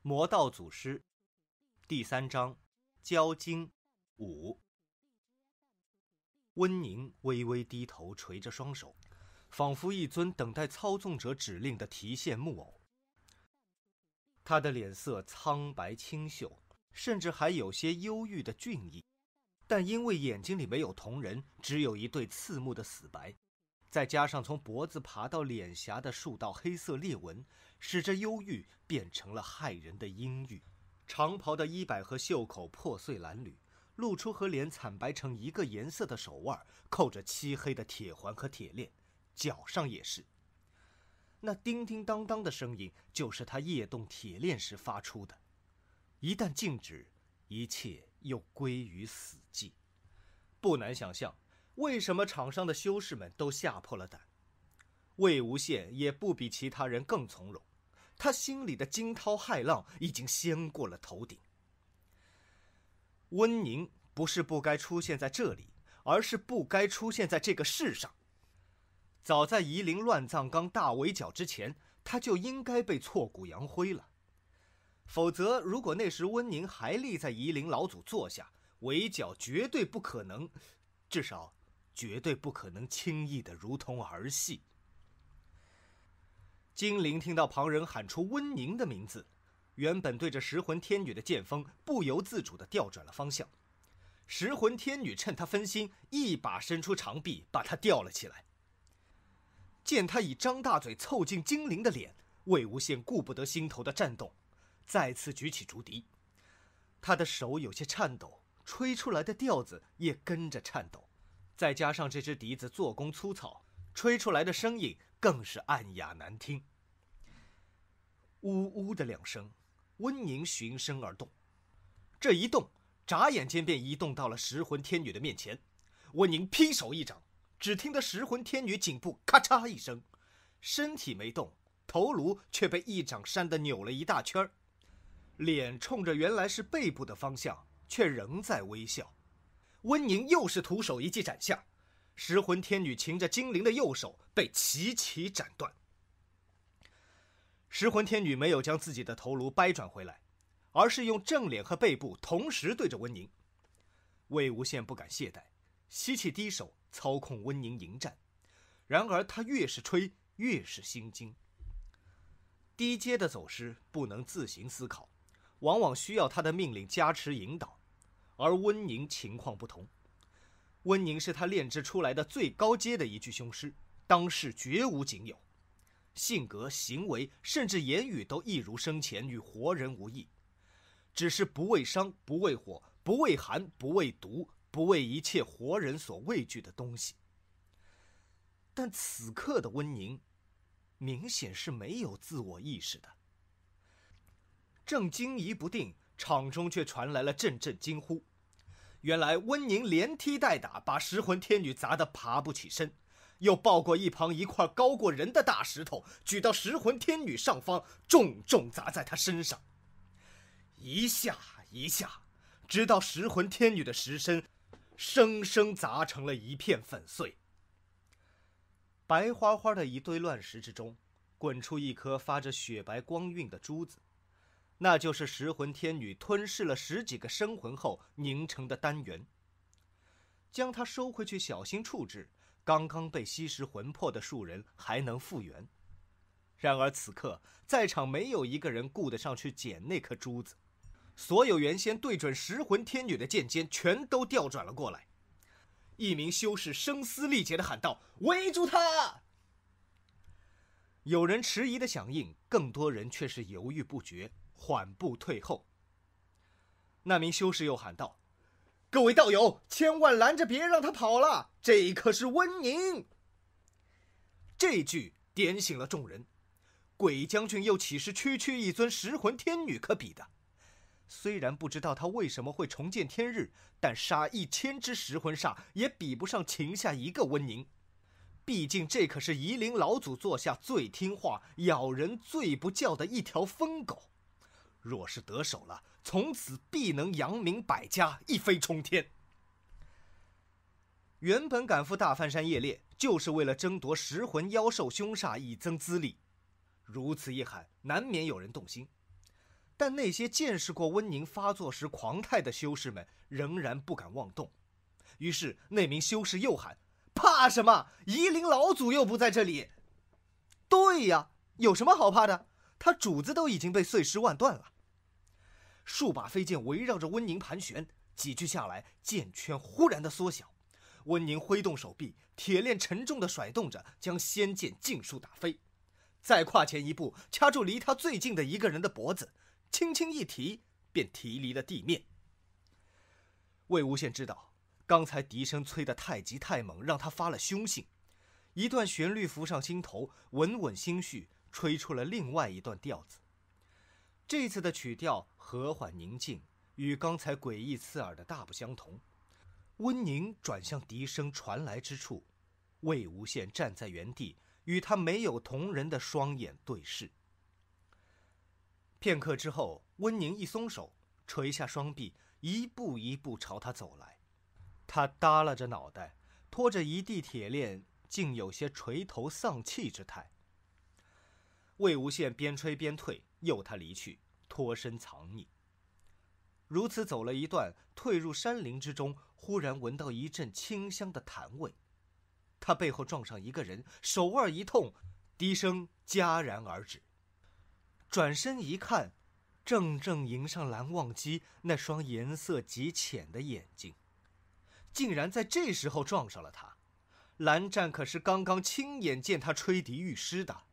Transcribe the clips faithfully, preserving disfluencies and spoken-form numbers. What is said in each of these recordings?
魔道祖师第三章交经五。温宁微微低头，垂着双手，仿佛一尊等待操纵者指令的提线木偶。他的脸色苍白清秀，甚至还有些忧郁的俊逸，但因为眼睛里没有瞳仁，只有一对刺目的死白，再加上从脖子爬到脸颊的数道黑色裂纹，使这忧郁变成了骇人的阴郁。长袍的衣摆和袖口破碎褴褛，露出和脸惨白成一个颜色的手腕，扣着漆黑的铁环和铁链，脚上也是。那叮叮当当的声音，就是他夜动铁链时发出的。一旦静止，一切又归于死寂。不难想象，为什么场上的修士们都吓破了胆。魏无羡也不比其他人更从容，他心里的惊涛骇浪已经掀过了头顶。温宁不是不该出现在这里，而是不该出现在这个世上。早在夷陵乱葬岗大围剿之前，他就应该被挫骨扬灰了。否则，如果那时温宁还立在夷陵老祖座下，围剿绝对不可能，至少绝对不可能轻易的如同儿戏。金陵听到旁人喊出温宁的名字，原本对着食魂天女的剑锋不由自主地调转了方向。食魂天女趁他分心，一把伸出长臂把他吊了起来。见他已张大嘴凑近金陵的脸，魏无羡顾不得心头的颤动，再次举起竹笛。他的手有些颤抖，吹出来的调子也跟着颤抖，再加上这只笛子做工粗糙，吹出来的声音更是暗哑难听。呜呜的两声，温宁循声而动，这一动眨眼间便移动到了食魂天女的面前。温宁劈手一掌，只听得食魂天女颈部咔嚓一声，身体没动，头颅却被一掌扇得扭了一大圈，脸冲着原来是背部的方向，却仍在微笑。温宁又是徒手一记斩下，食魂天女擒着金陵的右手被齐齐斩断。食魂天女没有将自己的头颅掰转回来，而是用正脸和背部同时对着温宁。魏无羡不敢懈怠，吸气低手操控温宁迎战。然而他越是吹，越是心惊。低阶的走师不能自行思考，往往需要他的命令加持引导，而温宁情况不同。温宁是他炼制出来的最高阶的一具凶师，当世绝无仅有，性格、行为甚至言语都一如生前，与活人无异，只是不畏伤，不畏火，不畏寒，不畏毒，不畏一切活人所畏惧的东西。但此刻的温宁明显是没有自我意识的。正惊疑不定，场中却传来了阵阵惊呼。原来温宁连踢带打，把食魂天女砸得爬不起身，又抱过一旁一块高过人的大石头，举到食魂天女上方，重重砸在她身上。一下一下，直到食魂天女的石身生生砸成了一片粉碎。白花花的一堆乱石之中，滚出一颗发着雪白光晕的珠子，那就是食魂天女吞噬了十几个生魂后凝成的丹元。将它收回去小心处置，刚刚被吸食魂魄的数人还能复原。然而此刻在场没有一个人顾得上去捡那颗珠子，所有原先对准食魂天女的剑尖全都调转了过来。一名修士声嘶力竭地喊道：“围住他！”有人迟疑的响应，更多人却是犹豫不决，缓步退后。那名修士又喊道：“各位道友，千万拦着，别让他跑了，这可是温宁！”这句点醒了众人。鬼将军又岂是区区一尊食魂天女可比的？虽然不知道他为什么会重见天日，但杀一千只食魂煞也比不上擒下一个温宁。毕竟这可是夷陵老祖座下最听话、咬人最不叫的一条疯狗。若是得手了，从此必能扬名百家，一飞冲天。原本赶赴大梵山夜猎，就是为了争夺食魂妖兽凶煞，以增资力。如此一喊，难免有人动心。 但那些见识过温宁发作时狂态的修士们仍然不敢妄动。于是那名修士又喊：怕什么？夷陵老祖又不在这里。对呀，有什么好怕的？他主子都已经被碎尸万段了。数把飞剑围绕着温宁盘旋，几句下来，剑圈忽然的缩小。温宁挥动手臂，铁链沉重地甩动着，将仙剑尽数打飞。再跨前一步，掐住离他最近的一个人的脖子，轻轻一提，便提离了地面。魏无羡知道，刚才笛声催得太急太猛，让他发了凶性。一段旋律浮上心头，稳稳心绪，吹出了另外一段调子。这次的曲调和缓宁静，与刚才诡异刺耳的大不相同。温宁转向笛声传来之处，魏无羡站在原地，与他没有同人的双眼对视。片刻之后，温宁一松手，垂下双臂，一步一步朝他走来。他耷拉着脑袋，拖着一地铁链，竟有些垂头丧气之态。魏无羡边吹边退，诱他离去，脱身藏匿。如此走了一段，退入山林之中，忽然闻到一阵清香的檀味。他背后撞上一个人，手腕一痛，笛声戛然而止。转身一看，正正迎上蓝忘机那双颜色极浅的眼睛，竟然在这时候撞上了他。蓝湛可是刚刚亲眼见他吹笛遇诗的。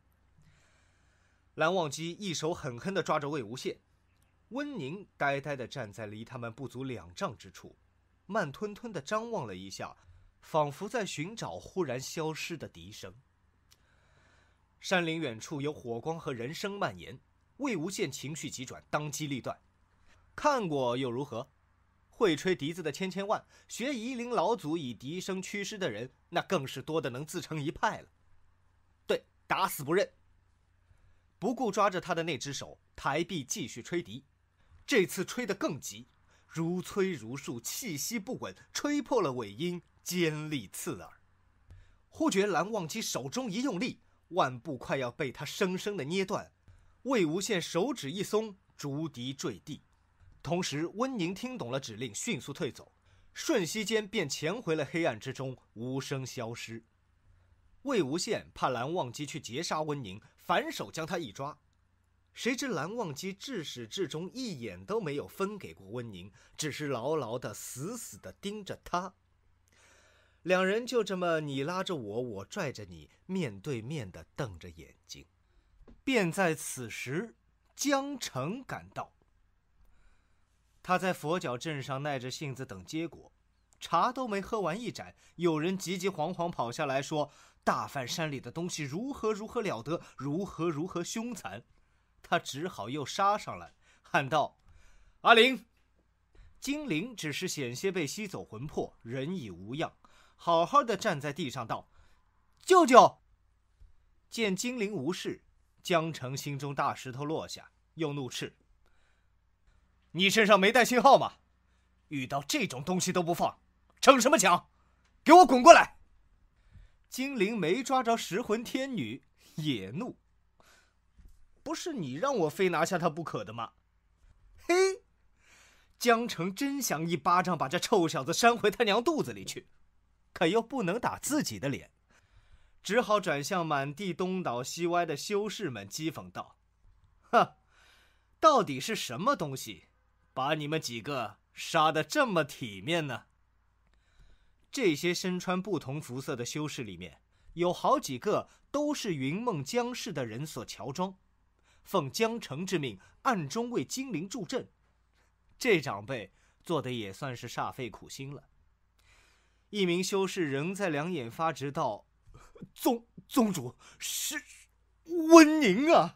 蓝忘机一手狠狠地抓着魏无羡，温宁呆呆地站在离他们不足两丈之处，慢吞吞地张望了一下，仿佛在寻找忽然消失的笛声。山林远处有火光和人声蔓延，魏无羡情绪急转，当机立断。看过又如何？会吹笛子的千千万，学夷陵老祖以笛声驱师的人，那更是多得能自成一派了。对，打死不认。不顾抓着他的那只手，抬臂继续吹笛。这次吹得更急，如催如束，气息不稳，吹破了尾音，尖利刺耳。忽觉蓝忘机手中一用力，腕部快要被他生生的捏断。魏无羡手指一松，竹笛坠地。同时温宁听懂了指令，迅速退走，瞬息间便潜回了黑暗之中，无声消失。魏无羡怕蓝忘机去截杀温宁，反手将他一抓。谁知蓝忘机至始至终一眼都没有分给过温宁，只是牢牢地死死地盯着他。两人就这么你拉着我，我拽着你，面对面地瞪着眼睛。便在此时，江澄赶到。他在佛脚镇上耐着性子等结果，茶都没喝完一盏，有人急急惶惶跑下来说，大梵山里的东西如何如何了得，如何如何凶残。他只好又杀上来，喊道：阿灵！金陵只是险些被吸走魂魄，人已无恙，好好的站在地上道：舅舅！见金陵无事，江澄心中大石头落下，又怒斥：你身上没带信号吗？遇到这种东西都不放，逞什么强？给我滚过来！金陵没抓着食魂天女，也怒：不是你让我非拿下他不可的吗？嘿！江澄真想一巴掌把这臭小子扇回他娘肚子里去，可又不能打自己的脸，只好转向满地东倒西歪的修士们讥讽道：哼，到底是什么东西把你们几个杀得这么体面呢？这些身穿不同服色的修士里面，有好几个都是云梦江氏的人所乔装，奉江澄之命暗中为金陵助阵。这长辈做的也算是煞费苦心了。一名修士仍在两眼发直道：宗宗主是温宁啊！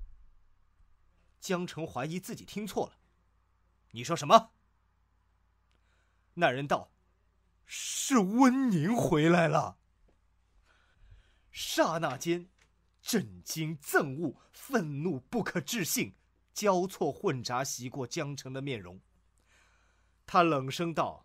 江澄怀疑自己听错了，你说什么？那人道：是温宁回来了。刹那间，震惊、憎恶、愤怒、不可置信交错混杂袭过江澄的面容。他冷声道：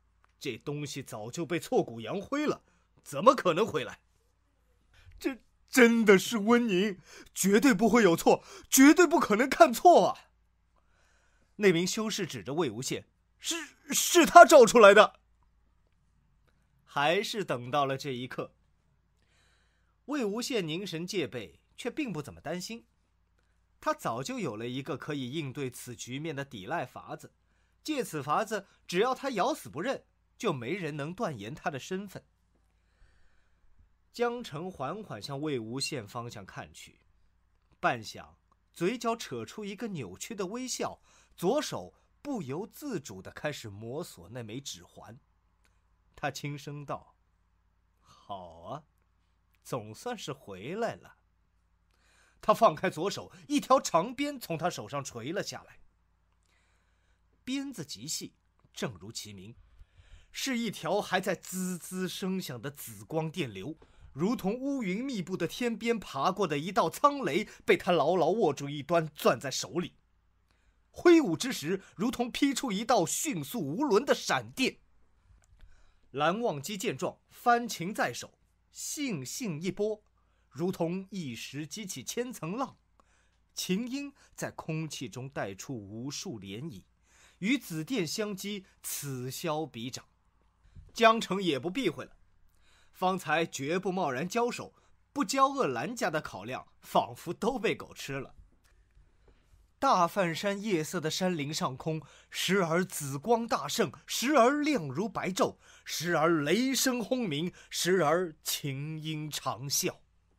这东西早就被挫骨扬灰了，怎么可能回来？这真的是温宁，绝对不会有错，绝对不可能看错啊！那名修士指着魏无羡，是是他照出来的。还是等到了这一刻，魏无羡凝神戒备，却并不怎么担心。他早就有了一个可以应对此局面的抵赖法子，借此法子，只要他咬死不认，就没人能断言他的身份。江澄缓缓向魏无羡方向看去，半晌，嘴角扯出一个扭曲的微笑，左手不由自主地开始摸索那枚指环。他轻声道：“好啊，总算是回来了。”他放开左手，一条长鞭从他手上垂了下来。鞭子极细，正如其名，是一条还在滋滋声响的紫光电流，如同乌云密布的天边爬过的一道苍雷，被他牢牢握住一端，攥在手里。挥舞之时，如同劈出一道迅速无伦的闪电。蓝忘机见状，翻琴在手，悻悻一拨，如同一石激起千层浪，琴音在空气中带出无数涟漪，与紫电相击，此消彼长。江澄也不避讳了，方才绝不贸然交手，不交恶蓝家的考量仿佛都被狗吃了。大梵山夜色的山林上空，时而紫光大盛，时而亮如白昼，时而雷声轰鸣，时而琴音长啸。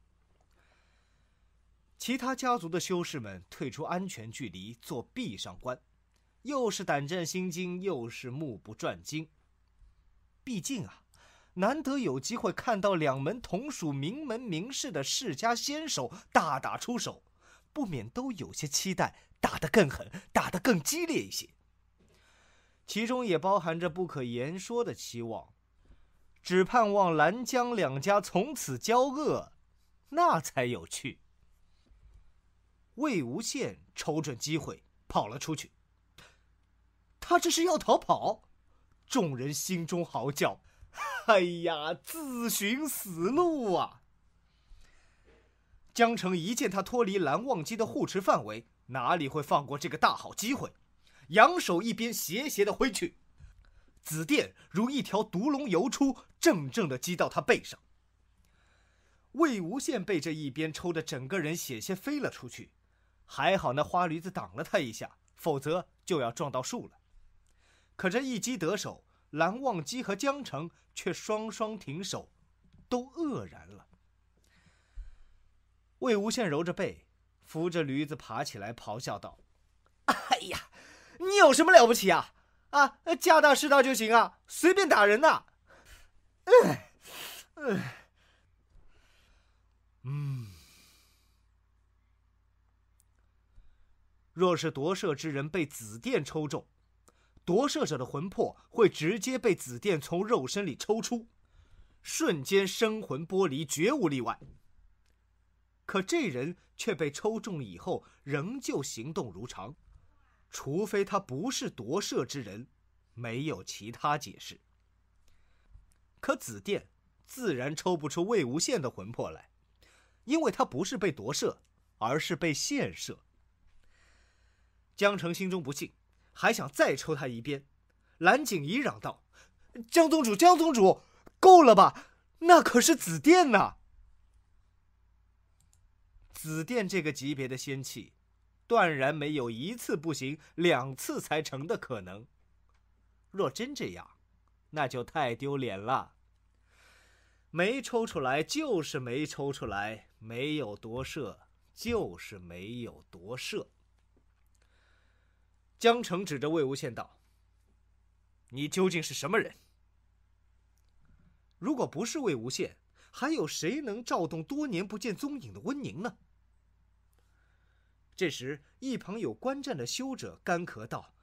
其他家族的修士们退出安全距离，做壁上观，又是胆战心惊，又是目不转睛。毕竟啊，难得有机会看到两门同属名门名士的世家先手大打出手，不免都有些期待打得更狠，打得更激烈一些。其中也包含着不可言说的期望，只盼望蓝江两家从此交恶，那才有趣。魏无羡瞅准机会跑了出去，他这是要逃跑？众人心中嚎叫：哎呀，自寻死路啊！江澄一见他脱离蓝忘机的护持范围，哪里会放过这个大好机会？扬手一边斜斜地挥去，紫电如一条毒龙游出，正正地击到他背上。魏无羡被这一鞭抽得整个人险些飞了出去，还好那花驴子挡了他一下，否则就要撞到树了。可这一击得手，蓝忘机和江澄却双双停手，都愕然了。魏无羡揉着背，扶着驴子爬起来，咆哮道：“哎呀，你有什么了不起啊？啊，家大势大就行啊，随便打人呐！”哎，哎，嗯，若是夺舍之人被紫电抽中，夺舍者的魂魄会直接被紫电从肉身里抽出，瞬间生魂剥离，绝无例外。可这人却被抽中以后仍旧行动如常，除非他不是夺舍之人，没有其他解释。可紫电自然抽不出魏无羡的魂魄来，因为他不是被夺舍，而是被献摄。江澄心中不信，还想再抽他一鞭。蓝景仪嚷道：“江宗主，江宗主，够了吧？那可是紫电呐！”紫电这个级别的仙器，断然没有一次不行，两次才成的可能。若真这样，那就太丢脸了。没抽出来就是没抽出来，没有夺舍就是没有夺舍。江澄指着魏无羡道：“你究竟是什么人？”如果不是魏无羡，还有谁能召动多年不见踪影的温宁呢？这时，一旁有观战的修者干咳道：“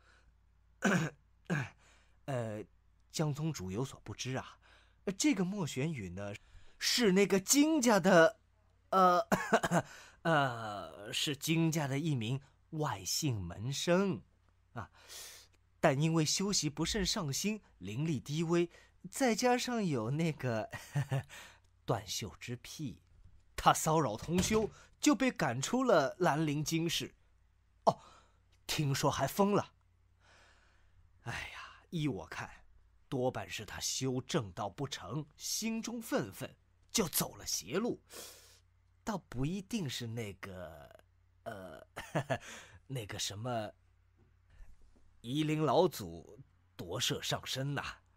呃，江宗主有所不知啊，这个莫玄羽呢，是那个金家的，呃，呃，是金家的一名外姓门生啊，但因为修习不甚上心，灵力低微，再加上有那个呵呵断袖之癖， 他骚扰同修，就被赶出了兰陵京师。哦，听说还封了。哎呀，依我看，多半是他修正道不成，心中愤愤，就走了邪路。倒不一定是那个，呃，呵呵那个什么，夷陵老祖夺舍上身呐、啊。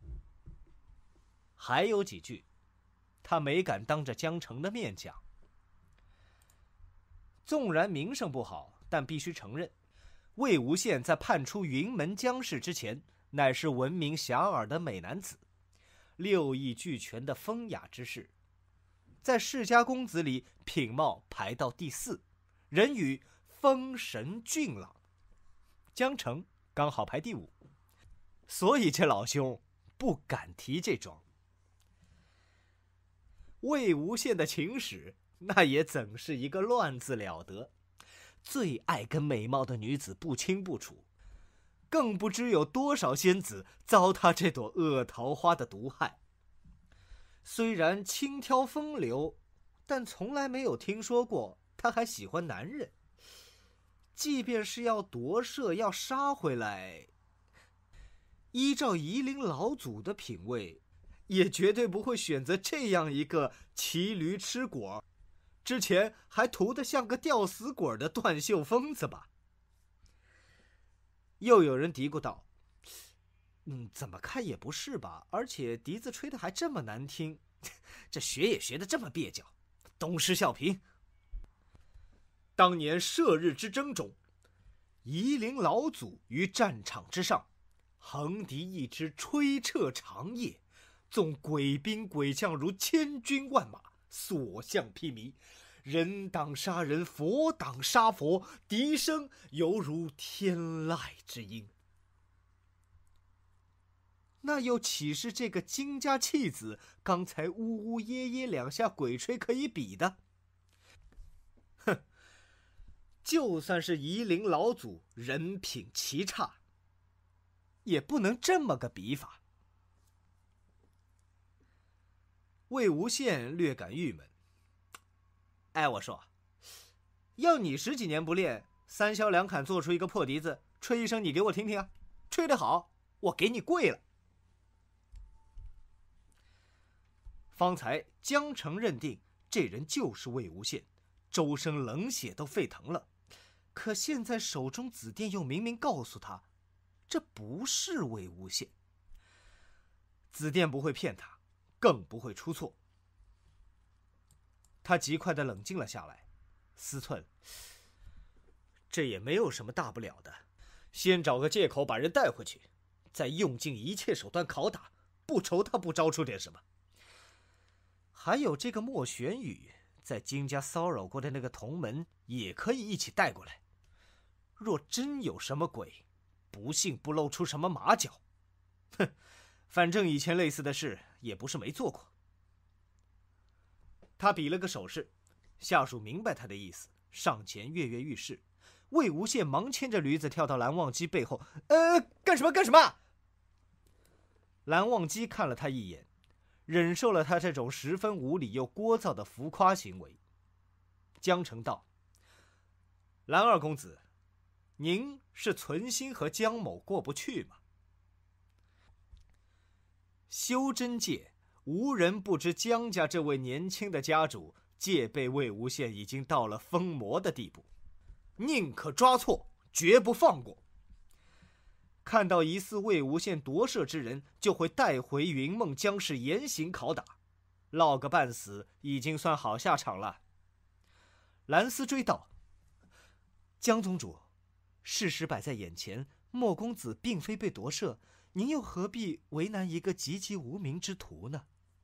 还有几句，他没敢当着江澄的面讲。纵然名声不好，但必须承认，魏无羡在判出云门江氏之前，乃是闻名遐迩的美男子，六艺俱全的风雅之士，在世家公子里品貌排到第四，人语风神俊朗。江澄刚好排第五，所以这老兄不敢提这桩。魏无羡的情史，那也怎是一个乱字了得，最爱跟美貌的女子不清不楚，更不知有多少仙子遭他这朵恶桃花的毒害。虽然轻佻风流，但从来没有听说过他还喜欢男人。即便是要夺舍，要杀回来，依照夷陵老祖的品味，也绝对不会选择这样一个骑驴吃果，之前还涂得像个吊死鬼的断袖疯子吧。又有人嘀咕道：嗯，怎么看也不是吧，而且笛子吹得还这么难听，这学也学得这么蹩脚。东施效颦。当年射日之争中，夷陵老祖于战场之上，横笛一支，吹彻长夜，纵鬼兵鬼将如千军万马，所向披靡，人挡杀人，佛挡杀佛，笛声犹如天籁之音。那又岂是这个金家弃子刚才呜呜咽咽两下鬼吹可以比的？哼，就算是夷陵老祖人品奇差，也不能这么个比法。魏无羡略感郁闷。哎，我说，要你十几年不练，三箫两砍做出一个破笛子，吹一声你给我听听啊！吹得好，我给你跪了。方才江澄认定这人就是魏无羡，周身冷血都沸腾了。可现在手中紫电又明明告诉他，这不是魏无羡。紫电不会骗他，更不会出错。他极快地冷静了下来，思忖，这也没有什么大不了的，先找个借口把人带回去，再用尽一切手段拷打，不愁他不招出点什么。还有这个莫玄羽，在金家骚扰过的那个同门，也可以一起带过来。若真有什么鬼，不幸不露出什么马脚，哼，反正以前类似的事也不是没做过。他比了个手势，下属明白他的意思，上前跃跃欲试。魏无羡忙牵着驴子跳到蓝忘机背后，呃，干什么干什么？蓝忘机看了他一眼，忍受了他这种十分无理又聒噪的浮夸行为。江澄道：蓝二公子，您是存心和江某过不去吗？修真界无人不知江家这位年轻的家主戒备魏无羡已经到了疯魔的地步，宁可抓错，绝不放过。看到疑似魏无羡夺舍之人，就会带回云梦江氏严刑拷打，落个半死已经算好下场了。蓝思追道：江宗主，事实摆在眼前，莫公子并非被夺舍，您又何必为难一个籍籍无名之徒呢？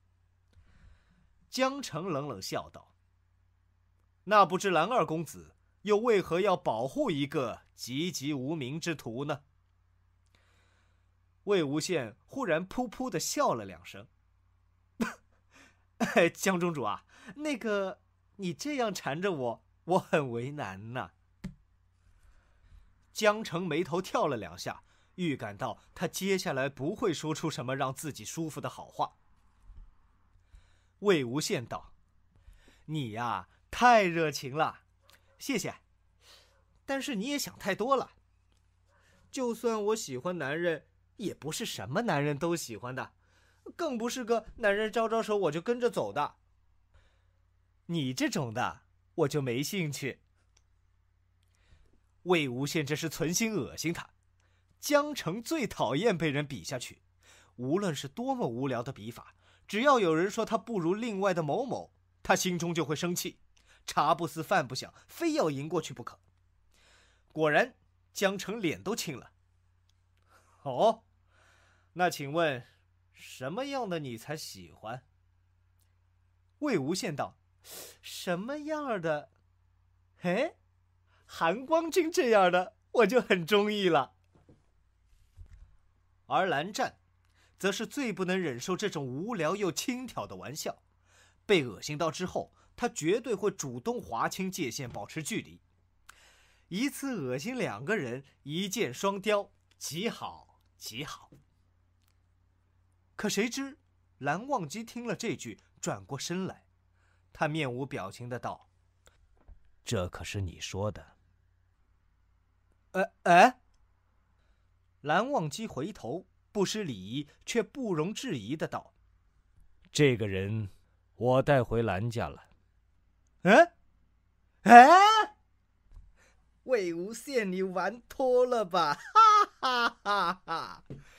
江澄冷冷笑道：那不知蓝二公子又为何要保护一个籍籍无名之徒呢？魏无羡忽然噗噗地笑了两声。江中主啊，那个你这样缠着我，我很为难呐。江澄眉头跳了两下，预感到他接下来不会说出什么让自己舒服的好话。魏无羡道： 你呀，太热情了，谢谢。但是你也想太多了。就算我喜欢男人，也不是什么男人都喜欢的，更不是个男人招招手我就跟着走的。你这种的，我就没兴趣。魏无羡这是存心恶心他。江澄最讨厌被人比下去，无论是多么无聊的比法，只要有人说他不如另外的某某，他心中就会生气，茶不思饭不想，非要赢过去不可。果然，江澄脸都青了。哦，那请问，什么样的你才喜欢？魏无羡道：什么样的？哎，韩光君这样的，我就很中意了。而蓝湛则是最不能忍受这种无聊又轻佻的玩笑，被恶心到之后，他绝对会主动划清界限，保持距离。一次恶心两个人，一箭双雕，极好极好。可谁知蓝忘机听了这句，转过身来，他面无表情的道：这可是你说的。呃哎蓝忘机回头，不失礼仪却不容置疑的道：这个人我带回蓝家了。嗯？哎，魏无羡，你玩脱了吧！哈哈哈哈！